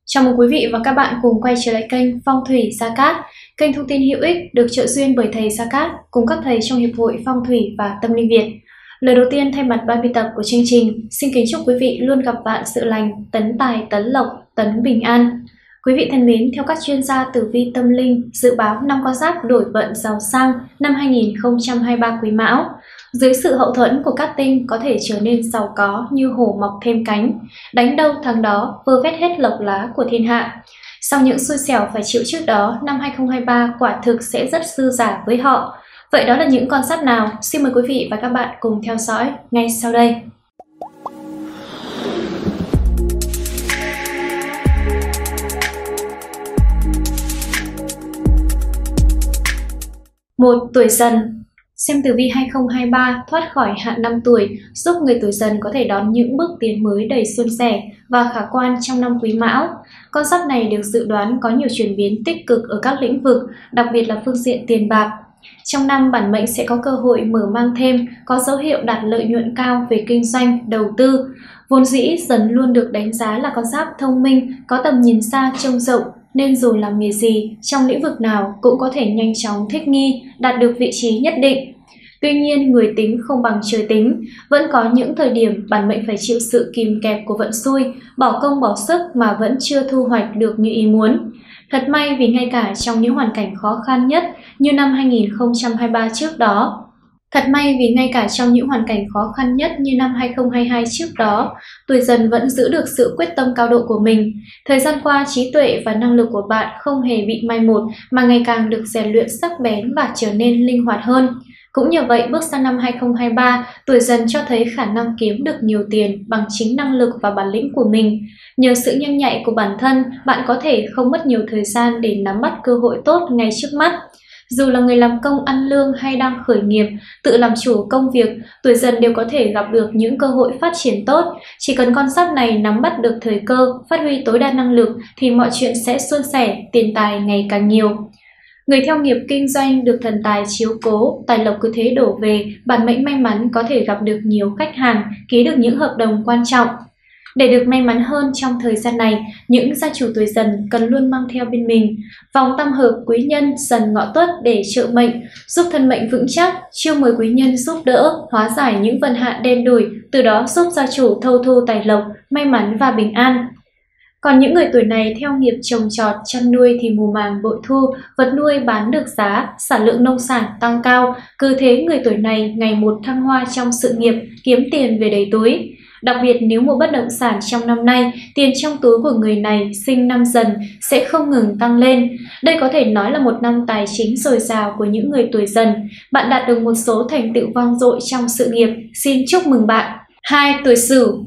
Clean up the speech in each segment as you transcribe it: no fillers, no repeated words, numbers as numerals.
Chào mừng quý vị và các bạn cùng quay trở lại kênh Phong thủy Gia Cát, kênh thông tin hữu ích được trợ duyên bởi thầy Gia Cát cùng các thầy trong Hiệp hội Phong thủy và Tâm linh Việt. Lời đầu tiên thay mặt ban biên tập của chương trình, xin kính chúc quý vị luôn gặp vạn sự lành, tấn tài, tấn lộc, tấn bình an. Quý vị thân mến, theo các chuyên gia tử vi tâm linh, dự báo năm con giáp đổi vận giàu sang năm 2023 Quý Mão, dưới sự hậu thuẫn của các tinh có thể trở nên giàu có như hổ mọc thêm cánh, đánh đâu thắng đó, vơ vét hết lộc lá của thiên hạ. Sau những xui xẻo phải chịu trước đó, năm 2023 quả thực sẽ rất dư dả với họ. Vậy đó là những con giáp nào? Xin mời quý vị và các bạn cùng theo dõi ngay sau đây. Một, tuổi Dần. Xem tử vi 2023 thoát khỏi hạn năm tuổi, giúp người tuổi Dần có thể đón những bước tiến mới đầy suôn sẻ và khả quan trong năm Quý Mão. Con giáp này được dự đoán có nhiều chuyển biến tích cực ở các lĩnh vực, đặc biệt là phương diện tiền bạc. Trong năm, bản mệnh sẽ có cơ hội mở mang thêm, có dấu hiệu đạt lợi nhuận cao về kinh doanh, đầu tư. Vốn dĩ Dần luôn được đánh giá là con giáp thông minh, có tầm nhìn xa trông rộng, nên dù làm nghề gì, trong lĩnh vực nào cũng có thể nhanh chóng thích nghi, đạt được vị trí nhất định. Tuy nhiên, người tính không bằng trời tính, vẫn có những thời điểm bản mệnh phải chịu sự kìm kẹp của vận xui, bỏ công bỏ sức mà vẫn chưa thu hoạch được như ý muốn. Thật may vì ngay cả trong những hoàn cảnh khó khăn nhất như năm 2023 trước đó, năm 2022 trước đó, tuổi Dần vẫn giữ được sự quyết tâm cao độ của mình. Thời gian qua, trí tuệ và năng lực của bạn không hề bị mai một mà ngày càng được rèn luyện sắc bén và trở nên linh hoạt hơn. Cũng nhờ vậy, bước sang năm 2023, tuổi Dần cho thấy khả năng kiếm được nhiều tiền bằng chính năng lực và bản lĩnh của mình. Nhờ sự nhanh nhạy của bản thân, bạn có thể không mất nhiều thời gian để nắm bắt cơ hội tốt ngay trước mắt. Dù là người làm công ăn lương hay đang khởi nghiệp, tự làm chủ công việc, tuổi Dần đều có thể gặp được những cơ hội phát triển tốt. Chỉ cần con giáp này nắm bắt được thời cơ, phát huy tối đa năng lực thì mọi chuyện sẽ suôn sẻ, tiền tài ngày càng nhiều. Người theo nghiệp kinh doanh được thần tài chiếu cố, tài lộc cứ thế đổ về, bản mệnh may mắn có thể gặp được nhiều khách hàng, ký được những hợp đồng quan trọng. Để được may mắn hơn trong thời gian này, những gia chủ tuổi Dần cần luôn mang theo bên mình vòng tam hợp quý nhân Dần Ngọ Tuất để trợ mệnh, giúp thân mệnh vững chắc, chiêu mời quý nhân giúp đỡ, hóa giải những vận hạn đen đủi, từ đó giúp gia chủ thâu thu tài lộc, may mắn và bình an. Còn những người tuổi này theo nghiệp trồng trọt, chăn nuôi thì mùa màng bội thu, vật nuôi bán được giá, sản lượng nông sản tăng cao, cứ thế người tuổi này ngày một thăng hoa trong sự nghiệp, kiếm tiền về đầy túi. Đặc biệt nếu mua bất động sản trong năm nay, tiền trong túi của người này sinh năm Dần sẽ không ngừng tăng lên. Đây có thể nói là một năm tài chính dồi dào của những người tuổi Dần. Bạn đạt được một số thành tựu vang dội trong sự nghiệp. Xin chúc mừng bạn. 2. Tuổi Sửu.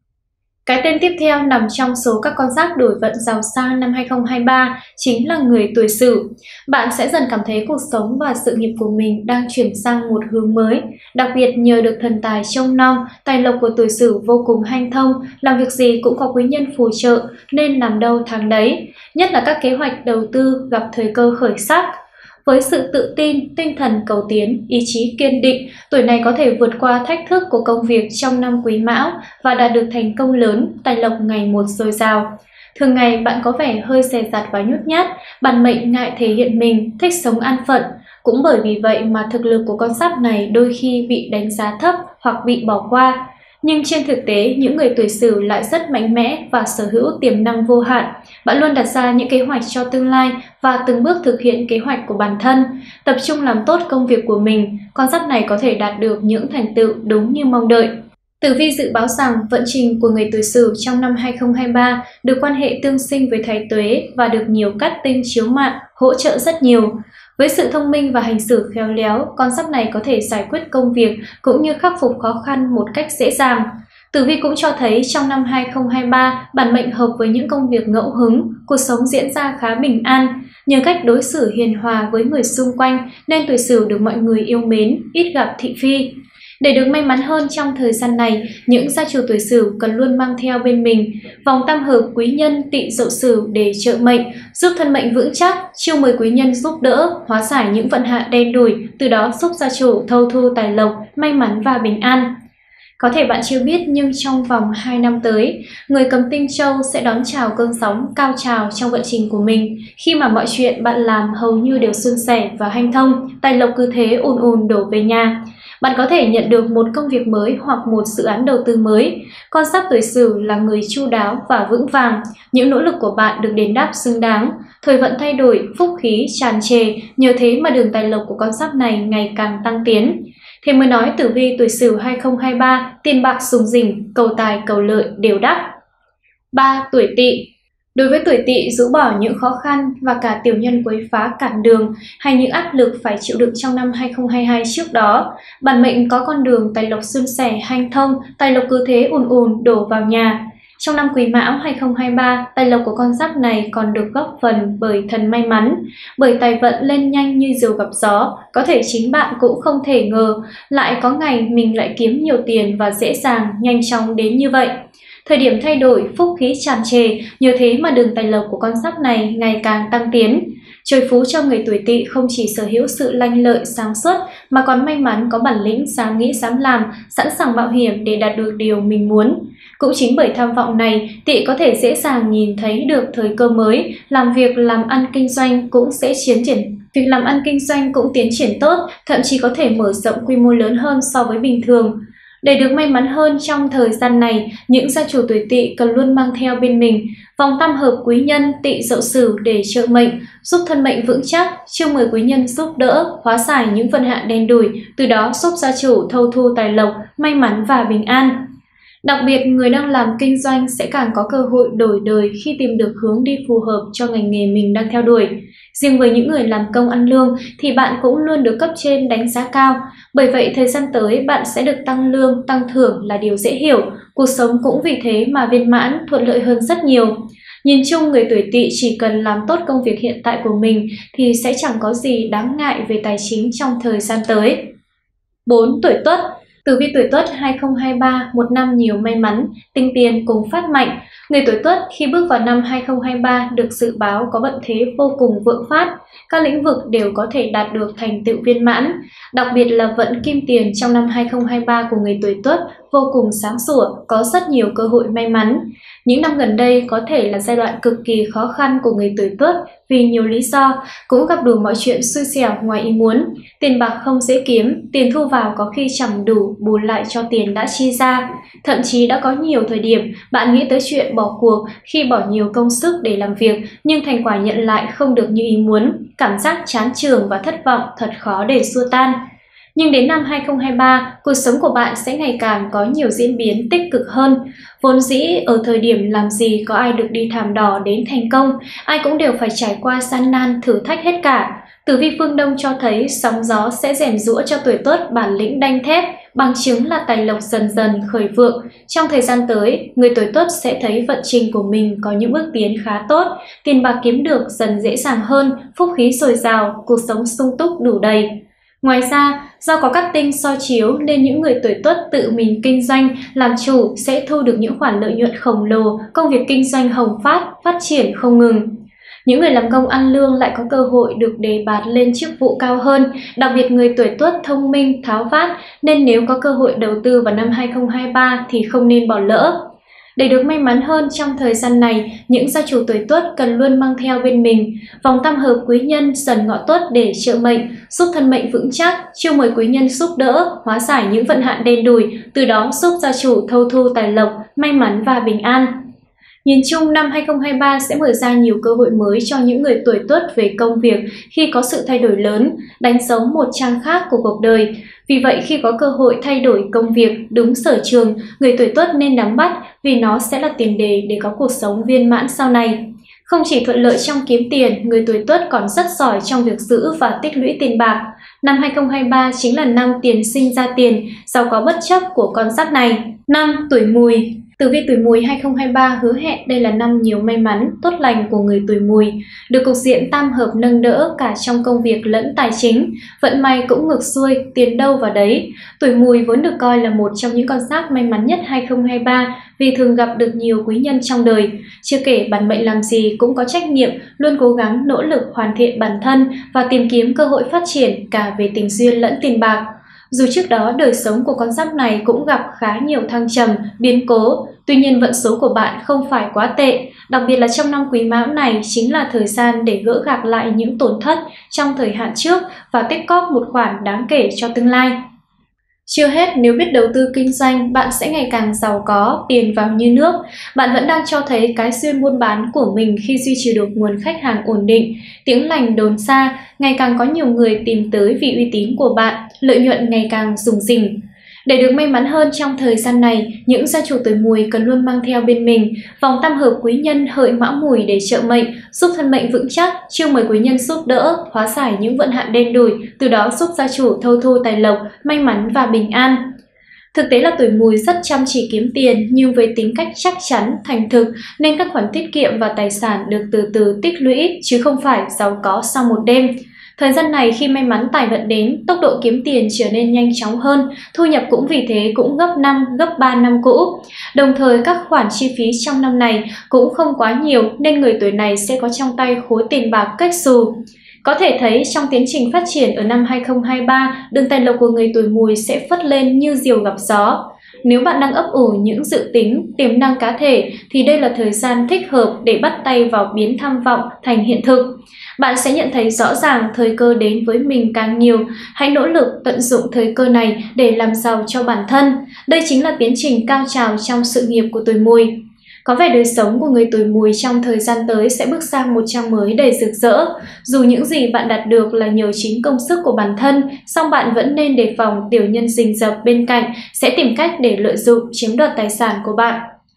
Cái tên tiếp theo nằm trong số các con giáp đổi vận giàu sang năm 2023 chính là người tuổi Sửu. Bạn sẽ dần cảm thấy cuộc sống và sự nghiệp của mình đang chuyển sang một hướng mới. Đặc biệt nhờ được thần tài trông nom, tài lộc của tuổi Sửu vô cùng hanh thông, làm việc gì cũng có quý nhân phù trợ nên làm đâu thắng đấy. Nhất là các kế hoạch đầu tư gặp thời cơ khởi sắc. Với sự tự tin, tinh thần cầu tiến, ý chí kiên định, tuổi này có thể vượt qua thách thức của công việc trong năm Quý Mão và đạt được thành công lớn, tài lộc ngày một dồi dào. Thường ngày bạn có vẻ hơi dè dặt và nhút nhát, bản mệnh ngại thể hiện mình, thích sống an phận. Cũng bởi vì vậy mà thực lực của con giáp này đôi khi bị đánh giá thấp hoặc bị bỏ qua. Nhưng trên thực tế, những người tuổi Sửu lại rất mạnh mẽ và sở hữu tiềm năng vô hạn. Bạn luôn đặt ra những kế hoạch cho tương lai và từng bước thực hiện kế hoạch của bản thân. Tập trung làm tốt công việc của mình, con giáp này có thể đạt được những thành tựu đúng như mong đợi. Tử vi dự báo rằng vận trình của người tuổi Sửu trong năm 2023 được quan hệ tương sinh với Thái Tuế và được nhiều cát tinh chiếu mạng hỗ trợ rất nhiều. Với sự thông minh và hành xử khéo léo, con giáp này có thể giải quyết công việc cũng như khắc phục khó khăn một cách dễ dàng. Tử vi cũng cho thấy trong năm 2023, bản mệnh hợp với những công việc ngẫu hứng, cuộc sống diễn ra khá bình an. Nhờ cách đối xử hiền hòa với người xung quanh nên tuổi Sửu được mọi người yêu mến, ít gặp thị phi. Để được may mắn hơn trong thời gian này, những gia chủ tuổi Sửu cần luôn mang theo bên mình vòng tam hợp quý nhân Tỵ Dậu Sửu để trợ mệnh, giúp thân mệnh vững chắc, chiêu mời quý nhân giúp đỡ, hóa giải những vận hạn đen đủi, từ đó giúp gia chủ thâu thu tài lộc, may mắn và bình an. Có thể bạn chưa biết nhưng trong vòng 2 năm tới, người cầm tinh châu sẽ đón chào cơn sóng cao trào trong vận trình của mình, khi mà mọi chuyện bạn làm hầu như đều suôn sẻ và hanh thông, tài lộc cứ thế ùn ùn đổ về nhà. Bạn có thể nhận được một công việc mới hoặc một dự án đầu tư mới. Con giáp tuổi Sửu là người chu đáo và vững vàng, những nỗ lực của bạn được đền đáp xứng đáng. Thời vận thay đổi, phúc khí tràn trề, nhờ thế mà đường tài lộc của con giáp này ngày càng tăng tiến. Thế mới nói tử vi tuổi Sửu 2023, tiền bạc sùng rỉnh, cầu tài cầu lợi đều đắc. 3. Tuổi Tỵ. Đối với tuổi Tỵ, rũ bỏ những khó khăn và cả tiểu nhân quấy phá cản đường hay những áp lực phải chịu đựng trong năm 2022 trước đó, bản mệnh có con đường tài lộc suôn sẻ hanh thông, tài lộc cứ thế ùn ùn đổ vào nhà. Trong năm Quý Mão 2023, tài lộc của con giáp này còn được góp phần bởi thần may mắn, bởi tài vận lên nhanh như diều gặp gió, có thể chính bạn cũng không thể ngờ lại có ngày mình lại kiếm nhiều tiền và dễ dàng, nhanh chóng đến như vậy. Thời điểm thay đổi, phúc khí tràn trề, nhờ thế mà đường tài lộc của con giáp này ngày càng tăng tiến. Trời phú cho người tuổi Tỵ không chỉ sở hữu sự lanh lợi sáng suốt mà còn may mắn có bản lĩnh dám nghĩ dám làm, sẵn sàng mạo hiểm để đạt được điều mình muốn. Cũng chính bởi tham vọng này, Tỵ có thể dễ dàng nhìn thấy được thời cơ mới, làm ăn kinh doanh cũng tiến triển tốt, thậm chí có thể mở rộng quy mô lớn hơn so với bình thường. Để được may mắn hơn trong thời gian này, những gia chủ tuổi Tỵ cần luôn mang theo bên mình vòng tam hợp quý nhân Tỵ Dậu Sửu để trợ mệnh, giúp thân mệnh vững chắc, chiêu mời quý nhân giúp đỡ, hóa giải những vận hạn đen đủi, từ đó giúp gia chủ thâu thu tài lộc, may mắn và bình an. Đặc biệt, người đang làm kinh doanh sẽ càng có cơ hội đổi đời khi tìm được hướng đi phù hợp cho ngành nghề mình đang theo đuổi. Riêng với những người làm công ăn lương thì bạn cũng luôn được cấp trên đánh giá cao. Bởi vậy, thời gian tới bạn sẽ được tăng lương, tăng thưởng là điều dễ hiểu. Cuộc sống cũng vì thế mà viên mãn, thuận lợi hơn rất nhiều. Nhìn chung, người tuổi Tỵ chỉ cần làm tốt công việc hiện tại của mình thì sẽ chẳng có gì đáng ngại về tài chính trong thời gian tới. 4. Tuổi Tuất. Tử vi tuổi Tuất 2023, một năm nhiều may mắn, tinh tiền cùng phát mạnh. Người tuổi Tuất khi bước vào năm 2023 được dự báo có vận thế vô cùng vượng phát, các lĩnh vực đều có thể đạt được thành tựu viên mãn. Đặc biệt là vận kim tiền trong năm 2023 của người tuổi Tuất vô cùng sáng sủa, có rất nhiều cơ hội may mắn. Những năm gần đây có thể là giai đoạn cực kỳ khó khăn của người tuổi Tuất vì nhiều lý do, cũng gặp đủ mọi chuyện xui xẻo ngoài ý muốn. Tiền bạc không dễ kiếm, tiền thu vào có khi chẳng đủ bù lại cho tiền đã chi ra. Thậm chí đã có nhiều thời điểm bạn nghĩ tới chuyện bỏ cuộc khi bỏ nhiều công sức để làm việc nhưng thành quả nhận lại không được như ý muốn, cảm giác chán chường và thất vọng thật khó để xua tan. Nhưng đến năm 2023, cuộc sống của bạn sẽ ngày càng có nhiều diễn biến tích cực hơn. Vốn dĩ ở thời điểm làm gì có ai được đi thảm đỏ đến thành công, ai cũng đều phải trải qua gian nan thử thách hết cả. Tử vi phương Đông cho thấy sóng gió sẽ rèn giũa cho tuổi Tuất bản lĩnh đanh thép, bằng chứng là tài lộc dần dần khởi vượng. Trong thời gian tới, người tuổi Tuất sẽ thấy vận trình của mình có những bước tiến khá tốt, tiền bạc kiếm được dần dễ dàng hơn, phúc khí dồi dào, cuộc sống sung túc đủ đầy. Ngoài ra, do có các tinh soi chiếu nên những người tuổi Tuất tự mình kinh doanh, làm chủ sẽ thu được những khoản lợi nhuận khổng lồ, công việc kinh doanh hồng phát triển không ngừng. Những người làm công ăn lương lại có cơ hội được đề bạt lên chức vụ cao hơn, đặc biệt người tuổi Tuất thông minh, tháo vát nên nếu có cơ hội đầu tư vào năm 2023 thì không nên bỏ lỡ. Để được may mắn hơn trong thời gian này, những gia chủ tuổi Tuất cần luôn mang theo bên mình vòng tam hợp quý nhân Dần Ngọ Tuất để trợ mệnh, giúp thân mệnh vững chắc, chiêu mời quý nhân giúp đỡ, hóa giải những vận hạn đen đủi, từ đó giúp gia chủ thâu thu tài lộc, may mắn và bình an. Nhìn chung, năm 2023 sẽ mở ra nhiều cơ hội mới cho những người tuổi Tuất về công việc khi có sự thay đổi lớn, đánh dấu một trang khác của cuộc đời. Vì vậy, khi có cơ hội thay đổi công việc đúng sở trường, người tuổi Tuất nên nắm bắt vì nó sẽ là tiền đề để có cuộc sống viên mãn sau này. Không chỉ thuận lợi trong kiếm tiền, người tuổi Tuất còn rất giỏi trong việc giữ và tích lũy tiền bạc. Năm 2023 chính là năm tiền sinh ra tiền, giàu có bất chấp của con giáp này. 5. Tuổi Mùi. Tử vi tuổi Mùi 2023 hứa hẹn đây là năm nhiều may mắn, tốt lành của người tuổi Mùi, được cục diện tam hợp nâng đỡ cả trong công việc lẫn tài chính, vận may cũng ngược xuôi, tiền đâu vào đấy. Tuổi Mùi vốn được coi là một trong những con giáp may mắn nhất 2023 vì thường gặp được nhiều quý nhân trong đời. Chưa kể bản mệnh làm gì cũng có trách nhiệm, luôn cố gắng nỗ lực hoàn thiện bản thân và tìm kiếm cơ hội phát triển cả về tình duyên lẫn tiền bạc. Dù trước đó đời sống của con giáp này cũng gặp khá nhiều thăng trầm, biến cố, tuy nhiên vận số của bạn không phải quá tệ, đặc biệt là trong năm Quý Mão này chính là thời gian để gỡ gạc lại những tổn thất trong thời hạn trước và tích cóp một khoản đáng kể cho tương lai. Chưa hết, nếu biết đầu tư kinh doanh, bạn sẽ ngày càng giàu có, tiền vào như nước. Bạn vẫn đang cho thấy cái duyên buôn bán của mình khi duy trì được nguồn khách hàng ổn định. Tiếng lành đồn xa, ngày càng có nhiều người tìm tới vì uy tín của bạn, lợi nhuận ngày càng rủng rỉnh. Để được may mắn hơn trong thời gian này, những gia chủ tuổi Mùi cần luôn mang theo bên mình vòng tam hợp quý nhân Hợi Mão Mùi để trợ mệnh, giúp thân mệnh vững chắc, chiêu mời quý nhân giúp đỡ, hóa giải những vận hạn đen đủi, từ đó giúp gia chủ thâu thu tài lộc, may mắn và bình an. Thực tế là tuổi Mùi rất chăm chỉ kiếm tiền, nhưng với tính cách chắc chắn, thành thực nên các khoản tiết kiệm và tài sản được từ từ tích lũy chứ không phải giàu có sau một đêm. Thời gian này khi may mắn tài vận đến, tốc độ kiếm tiền trở nên nhanh chóng hơn, thu nhập cũng vì thế cũng gấp 5, gấp 3 năm cũ. Đồng thời các khoản chi phí trong năm này cũng không quá nhiều nên người tuổi này sẽ có trong tay khối tiền bạc cách xù. Có thể thấy trong tiến trình phát triển ở năm 2023, đường tài lộc của người tuổi Mùi sẽ phất lên như diều gặp gió. Nếu bạn đang ấp ủ những dự tính, tiềm năng cá thể thì đây là thời gian thích hợp để bắt tay vào biến tham vọng thành hiện thực. Bạn sẽ nhận thấy rõ ràng thời cơ đến với mình càng nhiều. Hãy nỗ lực tận dụng thời cơ này để làm giàu cho bản thân. Đây chính là tiến trình cao trào trong sự nghiệp của tuổi Mùi. Có vẻ đời sống của người tuổi Mùi trong thời gian tới sẽ bước sang một trang mới đầy rực rỡ. Dù những gì bạn đạt được là nhờ chính công sức của bản thân, song bạn vẫn nên đề phòng tiểu nhân rình rập bên cạnh sẽ tìm cách để lợi dụng chiếm đoạt tài sản của bạn.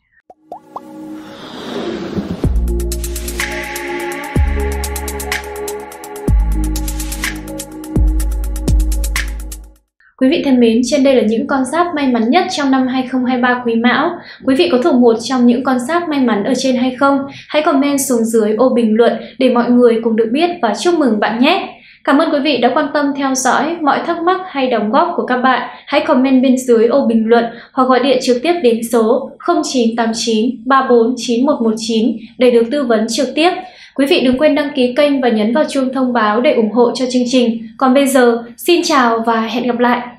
Quý vị thân mến, trên đây là những con giáp may mắn nhất trong năm 2023 Quý Mão. Quý vị có thuộc một trong những con giáp may mắn ở trên hay không? Hãy comment xuống dưới ô bình luận để mọi người cùng được biết và chúc mừng bạn nhé! Cảm ơn quý vị đã quan tâm theo dõi. Mọi thắc mắc hay đóng góp của các bạn hãy comment bên dưới ô bình luận hoặc gọi điện trực tiếp đến số 0989 34 9119 để được tư vấn trực tiếp. Quý vị đừng quên đăng ký kênh và nhấn vào chuông thông báo để ủng hộ cho chương trình. Còn bây giờ, xin chào và hẹn gặp lại!